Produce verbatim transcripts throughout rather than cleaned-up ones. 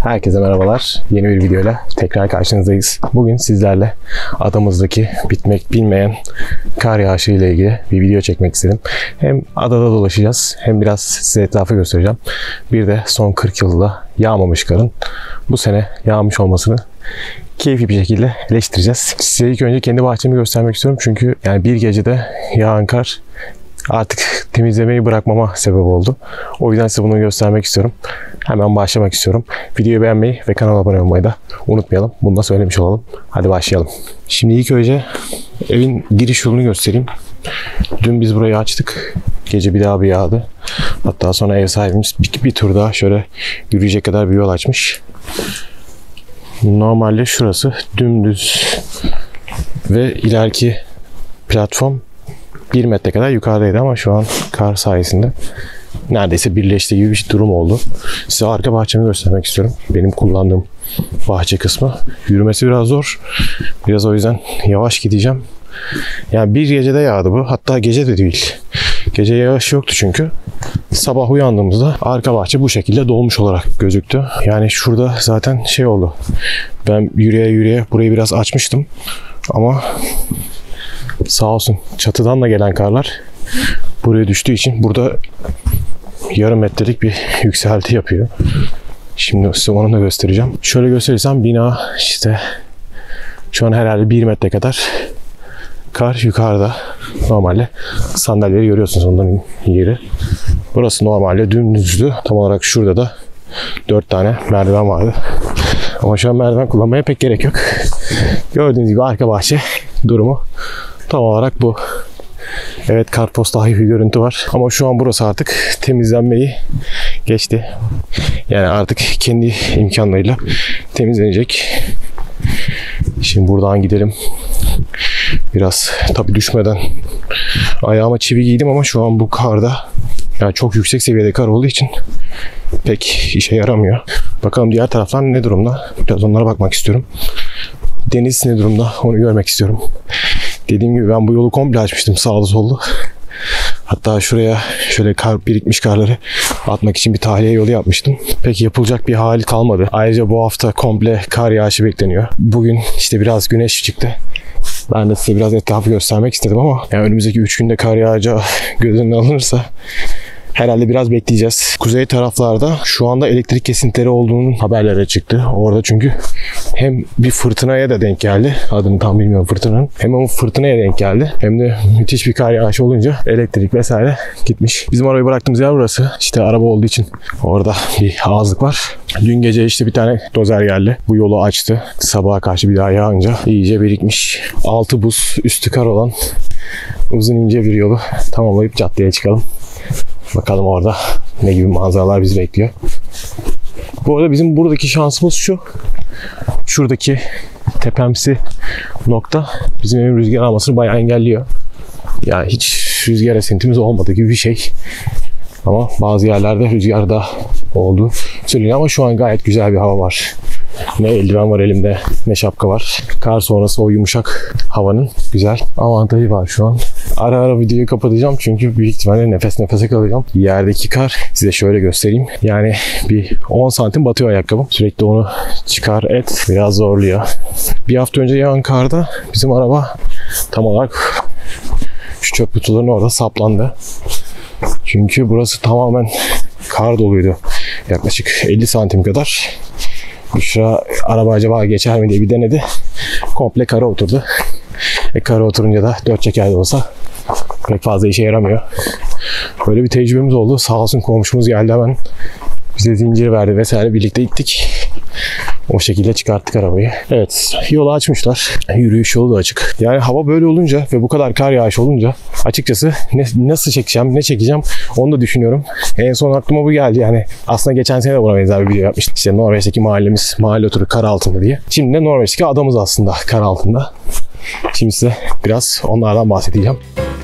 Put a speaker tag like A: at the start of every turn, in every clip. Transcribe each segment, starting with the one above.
A: Herkese merhabalar. Yeni bir videoyla tekrar karşınızdayız. Bugün sizlerle adamızdaki bitmek bilmeyen kar yağışı ile ilgili bir video çekmek istedim. Hem adada dolaşacağız hem biraz size etrafı göstereceğim. Bir de son kırk yılda yağmamış karın bu sene yağmış olmasını keyifli bir şekilde eleştireceğiz. Size ilk önce kendi bahçemi göstermek istiyorum. Çünkü yani bir gecede yağan kar artık temizlemeyi bırakmama sebep oldu. O yüzden size bunu göstermek istiyorum. Hemen başlamak istiyorum. Videoyu beğenmeyi ve kanala abone olmayı da unutmayalım. Bunu da söylemiş olalım. Hadi başlayalım. Şimdi ilk önce evin giriş yolunu göstereyim. Dün biz burayı açtık. Gece bir daha bir yağdı. Hatta sonra ev sahibimiz bir, bir tur daha şöyle yürüyecek kadar bir yol açmış. Normalde şurası dümdüz ve ileriki platform bir metre kadar yukarıdaydı ama şu an kar sayesinde neredeyse birleştiği gibi bir durum oldu. Size arka bahçemi göstermek istiyorum. Benim kullandığım bahçe kısmı. Yürümesi biraz zor. Biraz o yüzden yavaş gideceğim. Yani bir gecede yağdı bu. Hatta gece de değil. Gece yağış yoktu çünkü. Sabah uyandığımızda arka bahçe bu şekilde dolmuş olarak gözüktü. Yani şurada zaten şey oldu. Ben yürüye yürüye burayı biraz açmıştım. Ama sağ olsun çatıdan da gelen karlar buraya düştüğü için burada yarım metrelik bir yükselti yapıyor. Şimdi size onu da göstereceğim. Şöyle gösterirsem bina işte şu an herhalde bir metre kadar kar yukarıda. Normalde sandalyeleri görüyorsunuz onların yeri. Burası normalde dümdüzdü. Tam olarak şurada da dört tane merdiven vardı. Ama şu an merdiven kullanmaya pek gerek yok. Gördüğünüz gibi arka bahçe durumu tam olarak bu. Evet, kartpostal bir görüntü var. Ama şu an burası artık temizlenmeyi geçti. Yani artık kendi imkanlarıyla temizlenecek. Şimdi buradan gidelim. Biraz tabii düşmeden ayağıma çivi giydim ama şu an bu karda yani çok yüksek seviyede kar olduğu için pek işe yaramıyor. Bakalım diğer taraflar ne durumda? Biraz onlara bakmak istiyorum. Deniz ne durumda? Onu görmek istiyorum. Dediğim gibi ben bu yolu komple açmıştım sağlı sollu. Hatta şuraya şöyle kar birikmiş karları atmak için bir tahliye yolu yapmıştım. Pek yapılacak bir hali kalmadı. Ayrıca bu hafta komple kar yağışı bekleniyor. Bugün işte biraz güneş çıktı. Ben de size biraz etrafı göstermek istedim ama yani önümüzdeki üç günde kar yağacağı göz önüne alınırsa herhalde biraz bekleyeceğiz. Kuzey taraflarda şu anda elektrik kesintileri olduğunun haberleri çıktı. Orada çünkü hem bir fırtınaya da denk geldi. Adını tam bilmiyorum fırtınanın. Hem o fırtınaya denk geldi. Hem de müthiş bir kar yağışı olunca elektrik vesaire gitmiş. Bizim arabayı bıraktığımız yer burası. İşte araba olduğu için orada bir ağızlık var. Dün gece işte bir tane dozer geldi. Bu yolu açtı. Sabaha karşı bir daha yağınca iyice birikmiş. Altı buz, üstü kar olan uzun ince bir yolu tamamlayıp caddeye çıkalım. Bakalım orada ne gibi manzaralar bizi bekliyor. Bu arada bizim buradaki şansımız şu. Şuradaki tepemsi nokta bizim evin rüzgar almasını bayağı engelliyor. Yani hiç rüzgar esintimiz olmadığı gibi bir şey. Ama bazı yerlerde rüzgar da oldu söyleniyor ama şu an gayet güzel bir hava var. Ne eldiven var elimde, ne şapka var. Kar sonrası o yumuşak havanın güzel avantajı var şu an. Ara ara videoyu kapatacağım çünkü büyük ihtimalle nefes nefese kalacağım. Yerdeki kar size şöyle göstereyim. Yani bir on santim batıyor ayakkabım. Sürekli onu çıkar et biraz zorluyor. Bir hafta önce yağan karda bizim araba tam olarak şu çöp kutularının orada saplandı. Çünkü burası tamamen kar doluydu. Yaklaşık elli santim kadar. Büşra araba acaba geçer mi diye bir denedi. Komple kara oturdu. E kara oturunca da dört çeker olsa pek fazla işe yaramıyor. Böyle bir tecrübemiz oldu. Sağ olsun komşumuz geldi hemen bize zincir verdi vesaire, birlikte gittik. O şekilde çıkarttık arabayı. Evet, yolu açmışlar. Yürüyüş yolu da açık. Yani hava böyle olunca ve bu kadar kar yağışı olunca açıkçası ne, nasıl çekeceğim, ne çekeceğim onu da düşünüyorum. En son aklıma bu geldi. Yani aslında geçen sene de buna benzer bir video yapmıştık. İşte Norveç'teki mahallemiz, mahalle oturu kar altında diye. Şimdi de Norveç'teki adamız aslında kar altında. Şimdi size biraz onlardan bahsedeceğim.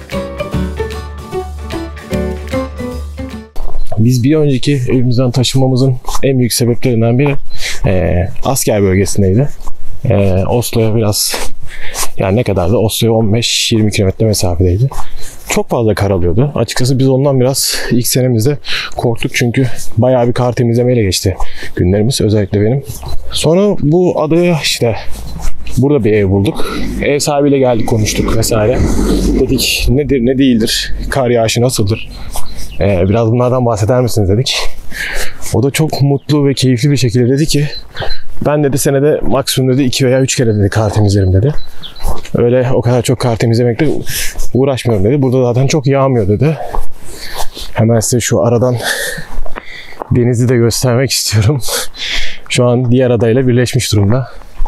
A: Biz bir önceki evimizden taşınmamızın en büyük sebeplerinden biri e, asker bölgesindeydi. E, Oslo'ya biraz Yani ne kadar da Oslo'ya on beş yirmi kilometre mesafedeydi. Çok fazla kar alıyordu. Açıkçası biz ondan biraz ilk senemizde korktuk çünkü bayağı bir kar temizlemeyle geçti günlerimiz, özellikle benim. Sonra bu adaya işte burada bir ev bulduk. Ev sahibiyle geldik, konuştuk vesaire. Dedik nedir ne değildir, kar yağışı nasıldır, ee, biraz bunlardan bahseder misiniz dedik. O da çok mutlu ve keyifli bir şekilde dedi ki ben dedi senede maksimum dedi iki veya üç kere dedi kar temizlerim dedi. Öyle o kadar çok kar temizlemekle uğraşmıyorum dedi. Burada zaten çok yağmıyor dedi. Hemen size şu aradan denizi de göstermek istiyorum. Şu an diğer adayla birleşmiş durumda.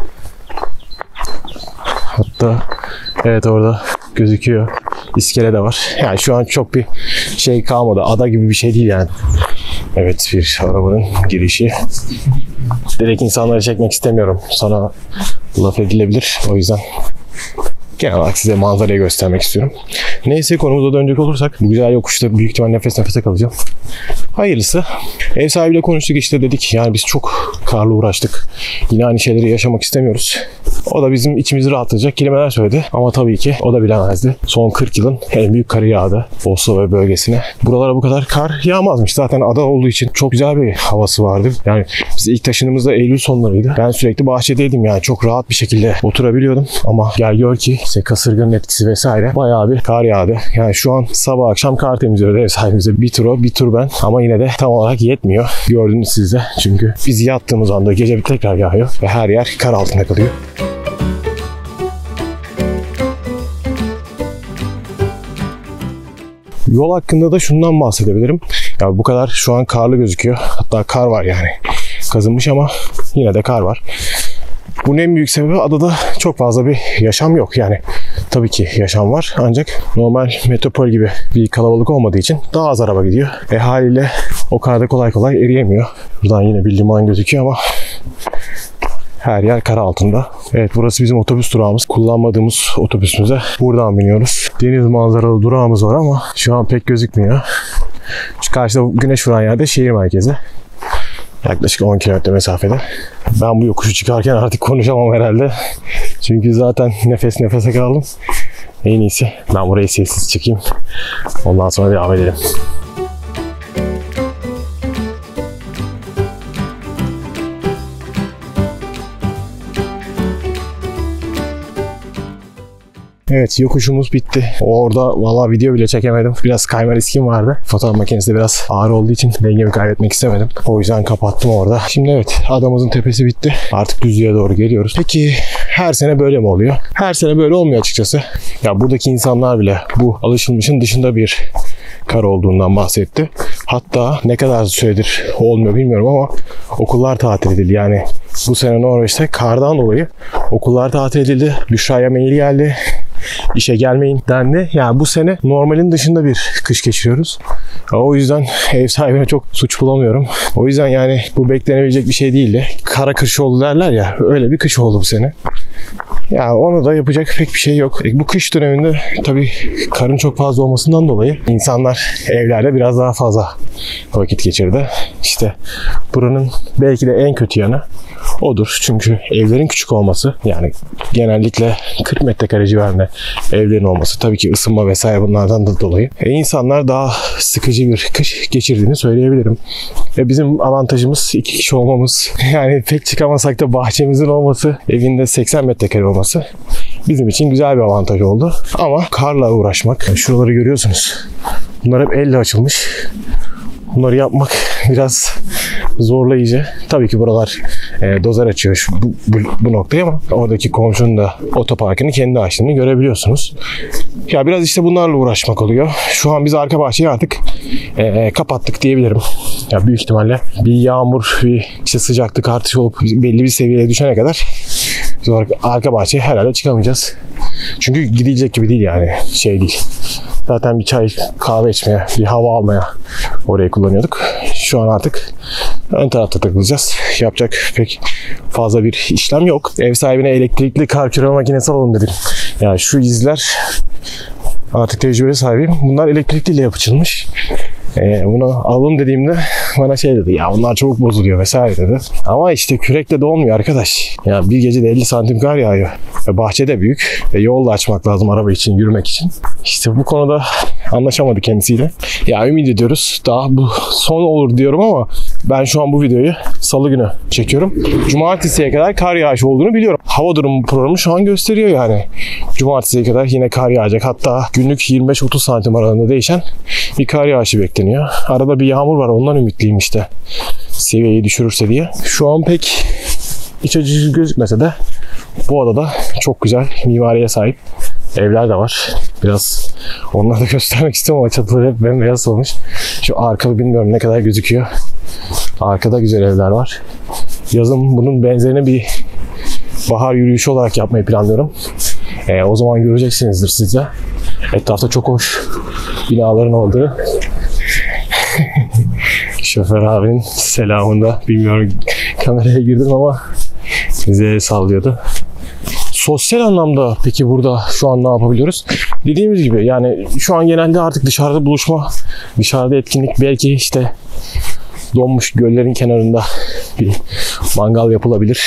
A: Hatta evet orada gözüküyor. İskele de var. Yani şu an çok bir şey kalmadı. Ada gibi bir şey değil yani. Evet, bir arabanın girişi. Direkt insanları çekmek istemiyorum. Sonra laf edilebilir. O yüzden genel olarak size manzarayı göstermek istiyorum. Neyse, konumuza dönecek olursak bu güzel yokuşta büyük ihtimal nefes nefese kalacağım. Hayırlısı. Ev sahibiyle konuştuk işte, dedik yani biz çok karla uğraştık. Yine aynı şeyleri yaşamak istemiyoruz. O da bizim içimizi rahatlatacak kelimeler söyledi. Ama tabii ki o da bilemezdi. Son kırk yılın en büyük karı yağdı Oslo ve bölgesine. Buralara bu kadar kar yağmazmış. Zaten ada olduğu için çok güzel bir havası vardı. Yani biz ilk taşındığımızda Eylül sonlarıydı. Ben sürekli bahçedeydim yani çok rahat bir şekilde oturabiliyordum. Ama gel gör ki işte kasırganın etkisi vesaire bayağı bir kar yağdı. Yani şu an sabah akşam kar temizliyordu ev sahibimize. Bir tur o, bir tur ben. Ama yine de tam olarak yetmiyor. Gördünüz siz de. Çünkü biz yattığımız anda gece bir tekrar yağıyor ve her yer kar altında kalıyor. Yol hakkında da şundan bahsedebilirim. Ya bu kadar şu an karlı gözüküyor. Hatta kar var yani. Kazınmış ama yine de kar var. Bunun en büyük sebebi adada çok fazla bir yaşam yok. Yani tabii ki yaşam var ancak normal metropol gibi bir kalabalık olmadığı için daha az araba gidiyor. E haliyle o karda kolay kolay eriyemiyor. Buradan yine bir liman gözüküyor ama her yer kar altında. Evet, burası bizim otobüs durağımız. Kullanmadığımız otobüsümüze buradan biniyoruz. Deniz manzaralı durağımız var ama şu an pek gözükmüyor. Şu karşıda güneş vuran yerde şehir merkezi. Yaklaşık on kilometre mesafede. Ben bu yokuşu çıkarken artık konuşamam herhalde. Çünkü zaten nefes nefese kaldım. En iyisi ben burayı sessiz çekeyim. Ondan sonra devam edelim. Evet, yokuşumuz bitti. Orada vallahi video bile çekemedim. Biraz kayma riskim vardı. Fotoğraf makinesi de biraz ağır olduğu için dengemi kaybetmek istemedim. O yüzden kapattım orada. Şimdi evet, adamızın tepesi bitti. Artık düzlüğe doğru geliyoruz. Peki her sene böyle mi oluyor? Her sene böyle olmuyor açıkçası. Ya buradaki insanlar bile bu alışılmışın dışında bir kar olduğundan bahsetti. Hatta ne kadar süredir olmuyor bilmiyorum ama okullar tatil edildi. Yani bu sene Norveç'te kardan dolayı okullar tatil edildi. Büşra'ya mail geldi. İşe gelmeyin dendi. Yani bu sene normalin dışında bir kış geçiriyoruz. O yüzden ev sahibine çok suç bulamıyorum. O yüzden yani bu beklenebilecek bir şey değildi. Kara kış oldu derler ya, öyle bir kış oldu bu sene. Ya onu da yapacak pek bir şey yok. E, bu kış döneminde tabii karın çok fazla olmasından dolayı insanlar evlerde biraz daha fazla vakit geçirdi. İşte buranın belki de en kötü yanı odur. Çünkü evlerin küçük olması, yani genellikle kırk metrekare civarında evlerin olması, tabii ki ısınma vesaire bunlardan da dolayı e, insanlar daha sıkıcı bir kış geçirdiğini söyleyebilirim. Ve bizim avantajımız iki kişi olmamız. Yani pek çıkamasak da bahçemizin olması, evinde seksen metrekare olması bizim için güzel bir avantaj oldu. Ama karla uğraşmak, şuraları görüyorsunuz. Bunlar hep elle açılmış. Bunları yapmak biraz zorlayıcı. Tabii ki buralar e, dozer açıyor şu, bu, bu, bu noktaya ama oradaki komşunun da otoparkını kendi açtığını görebiliyorsunuz. Ya biraz işte bunlarla uğraşmak oluyor. Şu an biz arka bahçeyi artık e, kapattık diyebilirim. Ya büyük ihtimalle bir yağmur, bir işte sıcaklık artışı olup belli bir seviyeye düşene kadar biz arka bahçeye herhalde çıkamayacağız. Çünkü gidilecek gibi değil yani, şey değil. Zaten bir çay, kahve içmeye, bir hava almaya orayı kullanıyorduk. Şu an artık ön tarafta takılacağız. Yapacak pek fazla bir işlem yok. Ev sahibine elektrikli kar küreme makinesi alalım dedim. Yani şu izler, artık tecrübe sahibiyim. Bunlar elektrikliyle yapılmış. Ee, bunu alalım dediğimde bana şey dedi, ya bunlar çabuk bozuluyor vesaire dedi. Ama işte kürekle de olmuyor arkadaş. Ya bir gecede elli santim kar yağıyor. Ve bahçe de büyük. Ve yol da açmak lazım araba için, yürümek için. İşte bu konuda anlaşamadı kendisiyle. Ya ümit ediyoruz. Daha bu son olur diyorum ama ben şu an bu videoyu salı günü çekiyorum. Cumartesiye kadar kar yağışı olduğunu biliyorum. Hava durumu programı şu an gösteriyor yani. Cumartesiye kadar yine kar yağacak. Hatta günlük yirmi beş otuz santim aralığında değişen bir kar yağışı bekleniyor. Arada bir yağmur var, ondan ümitliyim işte. Seviyeyi düşürürse diye. Şu an pek iç açıcı gözükmese de bu adada çok güzel mimariye sahip evler de var. Biraz onları da göstermek istiyorum ama çatıları hep bembeyaz olmuş. Şu arkalı bilmiyorum ne kadar gözüküyor. Arkada güzel evler var. Yazın bunun benzerini bir bahar yürüyüşü olarak yapmayı planlıyorum. Ee, o zaman göreceksinizdir siz de. Etrafta çok hoş binaların olduğu. Şoför abinin selamında, bilmiyorum kameraya girdim ama bize sallıyordu. Sosyal anlamda peki burada şu an ne yapabiliyoruz? Dediğimiz gibi yani şu an genelde artık dışarıda buluşma, dışarıda etkinlik, belki işte donmuş göllerin kenarında bir mangal yapılabilir.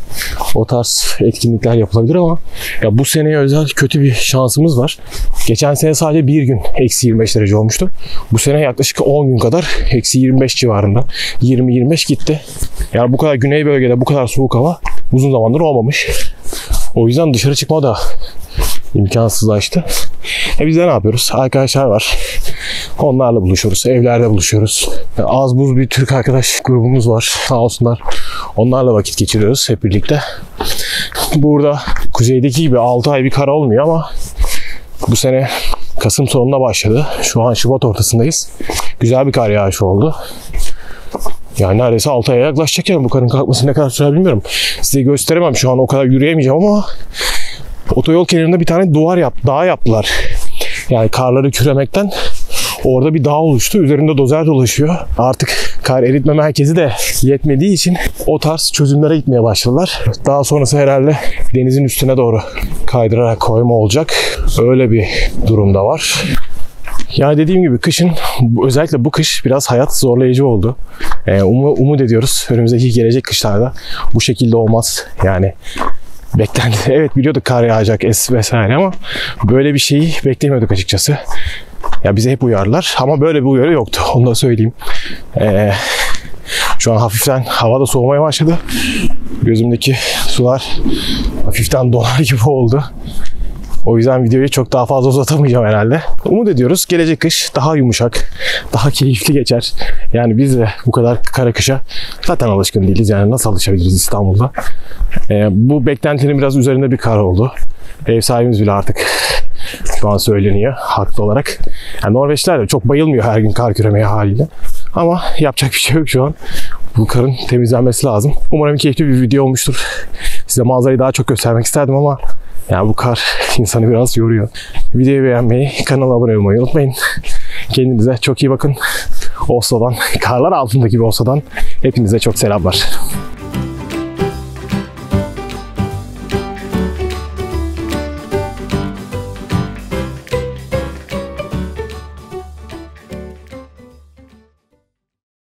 A: O tarz etkinlikler yapılabilir ama ya bu seneye özel kötü bir şansımız var. Geçen sene sadece bir gün eksi yirmi beş derece olmuştu. Bu sene yaklaşık on gün kadar eksi yirmi beş civarında. yirmi yirmi beş gitti. Yani bu kadar güney bölgede bu kadar soğuk hava uzun zamandır olmamış. O yüzden dışarı çıkma da imkansızlaştı. E biz de ne yapıyoruz? Arkadaşlar var. Onlarla buluşuyoruz. Evlerde buluşuyoruz. Yani az buz bir Türk arkadaş grubumuz var. Sağ olsunlar. Onlarla vakit geçiriyoruz hep birlikte. Burada kuzeydeki gibi altı ay bir kar olmuyor ama bu sene Kasım sonunda başladı. Şu an Şubat ortasındayız. Güzel bir kar yağışı oldu. Yani neredeyse altı aya yaklaşacak yani bu karın kalkması ne kadar sürer bilmiyorum. Size gösteremem şu an, o kadar yürüyemeyeceğim ama otoyol kenarında bir tane duvar yap, dağ yaptılar. Yani karları küremekten orada bir dağ oluştu. Üzerinde dozer dolaşıyor. Artık kar eritme merkezi de yetmediği için o tarz çözümlere gitmeye başladılar. Daha sonrası herhalde denizin üstüne doğru kaydırarak koyma olacak. Öyle bir durum da var. Yani dediğim gibi kışın, özellikle bu kış biraz hayat zorlayıcı oldu. Ee, um, umut ediyoruz önümüzdeki gelecek kışlarda bu şekilde olmaz. Yani beklendi. Evet biliyorduk kar yağacak es vesaire ama böyle bir şeyi beklemiyorduk açıkçası. Ya bize hep uyarlar ama böyle bir uyarı yoktu. Onu da söyleyeyim. Ee, şu an hafiften hava da soğumaya başladı. Gözümdeki sular hafiften donar gibi oldu. O yüzden videoyu çok daha fazla uzatamayacağım herhalde. Umut ediyoruz gelecek kış daha yumuşak, daha keyifli geçer. Yani biz de bu kadar kara kışa zaten alışkın değiliz. Yani nasıl alışabiliriz İstanbul'da? Ee, bu beklentinin biraz üzerinde bir kar oldu. Ev sahibimiz bile artık şu an söyleniyor haklı olarak. Yani Norveçliler de çok bayılmıyor her gün kar küremeye haliyle. Ama yapacak bir şey yok şu an. Bu karın temizlenmesi lazım. Umarım keyifli bir video olmuştur. Size manzarayı daha çok göstermek isterdim ama yani bu kar insanı biraz yoruyor. Videoyu beğenmeyi, kanala abone olmayı unutmayın. Kendinize çok iyi bakın. Oslo'dan, karlar altındaki bir Oslo'dan hepinize çok selamlar.